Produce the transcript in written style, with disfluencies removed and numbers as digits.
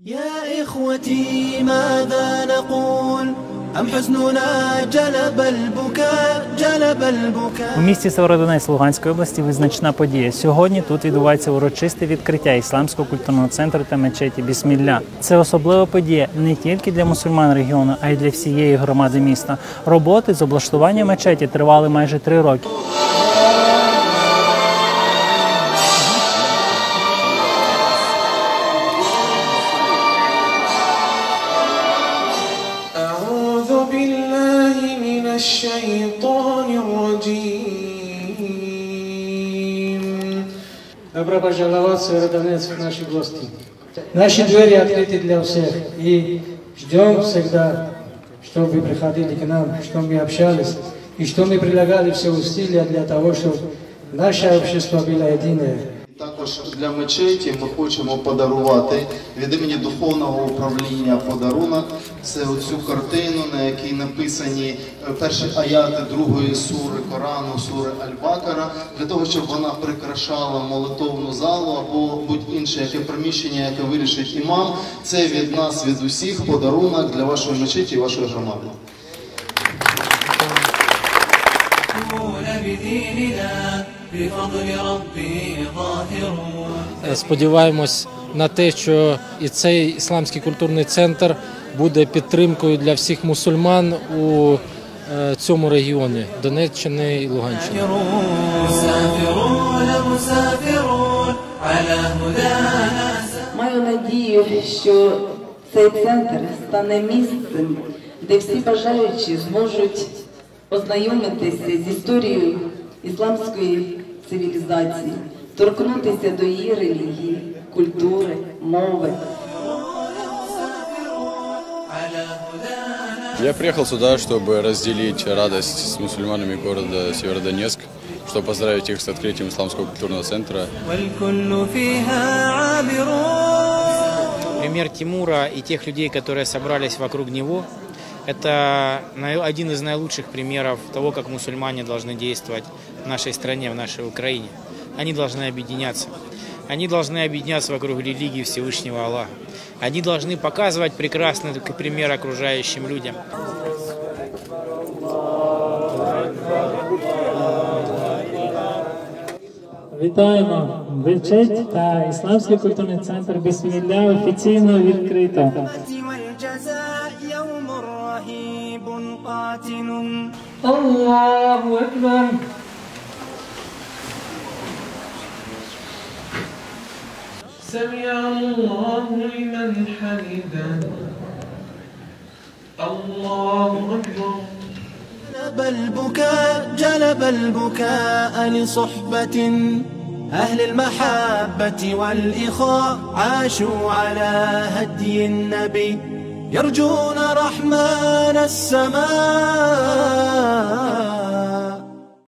يا إخوتي ماذا نقول أم حزننا جلب البكاء. У місті Сєвєродонецьк Луганської області визначна подія. Сьогодні тут відбувається урочисте відкриття Ісламського культурного центру та мечеті Бісмілля. Це особлива подія не тільки для мусульман регіону, а й для всієї громади міста. Роботи з облаштування мечеті тривали майже 3 роки. Добро пожаловать в Северодонецк, наши гости. Наши двери открыты для всех. И ждем всегда, чтобы вы приходили к нам, чтобы мы общались. И что мы прилагали все усилия для того, чтобы наше общество было единое. Також для мечеті ми хочемо подарувати від імені Духовного управління подарунок. Це оцю картину, на якій написані перші аяти другої сури Корану, сури Аль-Бакара, для того, щоб вона прикрашала молитовну залу або будь-інше яке приміщення, яке вирішить імам. Це від нас, від усіх подарунок для вашої мечеті і вашої громади. Сподіваємось на те, що і цей ісламський культурний центр буде підтримкою для всіх мусульман у цьому регіоні Донеччини і Луганщини. Маю надію, що цей центр стане місцем, де всі бажаючі зможуть ознайомитися з історією ісламської цивілізації, торкнутися до її релігії, культури, мови. Я приехал сюда, чтобы разделить радость с мусульманами города Северодонецк, чтобы поздравить их с открытием Исламского культурного центра. Пример Тимура и тех людей, которые собрались вокруг него, это один из наилучших примеров того, как мусульмане должны действовать в нашей стране, в нашей Украине. Они должны объединяться. Они должны объединяться вокруг религии Всевышнего Аллаха. Они должны показывать прекрасный пример окружающим людям. Вітаємо! Мечеть та Ісламський культурний центр Бісмілля офіційно відкрито. Аллаху Акбар! سمع الله لمن حمده الله أكبر. جلب البكاء لصحبة أهل المحبة والإخاء عاشوا على هدي النبي يرجون رحمن السماء.